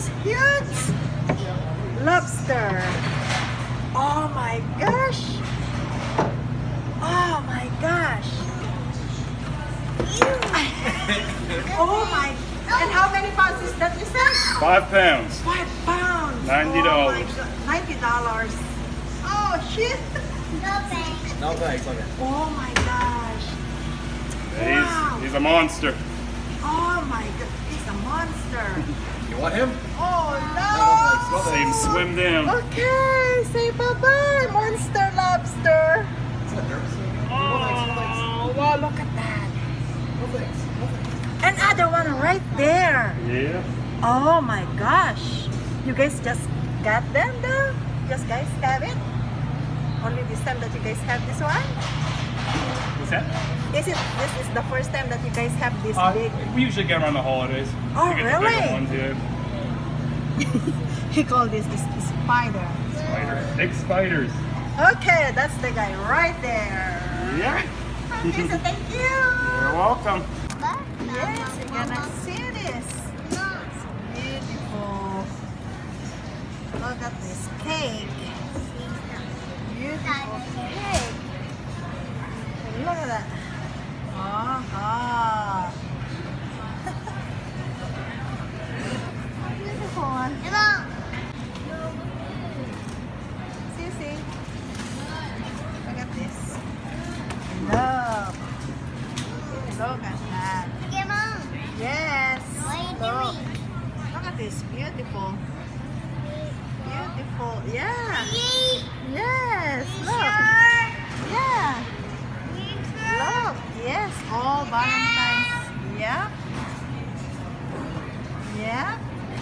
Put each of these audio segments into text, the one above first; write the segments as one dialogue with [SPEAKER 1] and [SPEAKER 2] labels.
[SPEAKER 1] this huge lobster. Oh my gosh. Oh my gosh. Oh my. And how many pounds is that, you said?
[SPEAKER 2] 5 pounds.
[SPEAKER 1] 5 pounds.
[SPEAKER 2] $90.
[SPEAKER 1] Oh my God. $90. Oh shit.
[SPEAKER 3] No thanks. No thanks, okay.
[SPEAKER 1] Oh my gosh.
[SPEAKER 2] Yeah,
[SPEAKER 1] Wow.
[SPEAKER 2] he's a monster.
[SPEAKER 1] Oh my God. He's a monster.
[SPEAKER 3] You want him?
[SPEAKER 1] Oh
[SPEAKER 3] No
[SPEAKER 1] no.
[SPEAKER 2] See him swim down.
[SPEAKER 1] Okay, say bye-bye, monster lobster.
[SPEAKER 3] Is that nervous?
[SPEAKER 1] Oh, wow, look at that.
[SPEAKER 3] No thanks. No thanks.
[SPEAKER 1] Another one right there.
[SPEAKER 2] Yeah.
[SPEAKER 1] Oh my gosh. You guys just got them though? Just guys have it? Only this time that you guys have this one?
[SPEAKER 2] What's that?
[SPEAKER 1] This is the first time that you guys have this big?
[SPEAKER 2] We usually get around the holidays.
[SPEAKER 1] Oh,
[SPEAKER 2] We get the
[SPEAKER 1] really?
[SPEAKER 2] bigger ones, yeah.
[SPEAKER 1] He called this spider.
[SPEAKER 2] Spider. Big spiders.
[SPEAKER 1] Okay, that's the guy right there.
[SPEAKER 2] Yeah.
[SPEAKER 1] Okay, so thank you.
[SPEAKER 2] You're welcome.
[SPEAKER 1] Yes, you're gonna see this. It's beautiful. Look at this cake. Beautiful cake. Look at that. Uh-huh. Beautiful one. See. Look at this. Love. Look at that. Yes. Look. Look at this. Beautiful. Beautiful. Yeah. Yes. Look. Yeah. Look. Yes. All Valentine's. Yeah. Yeah.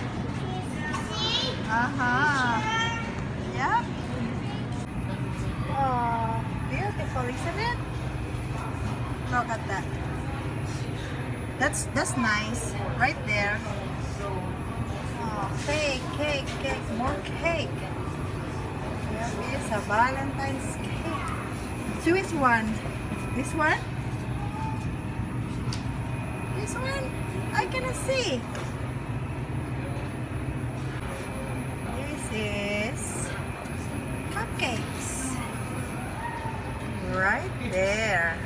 [SPEAKER 1] Uh-huh. Yeah. Oh, beautiful, isn't it? Look at that. That's nice. Right there. Oh, cake, more cake. There is a Valentine's cake. So which one? This one? This one? I cannot see. This is cupcakes. Right there.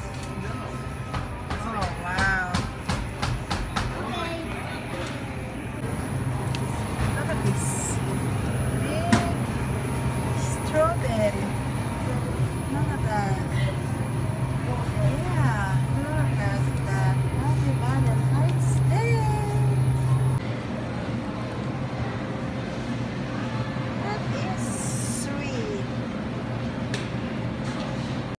[SPEAKER 1] Oh wow. Look at this.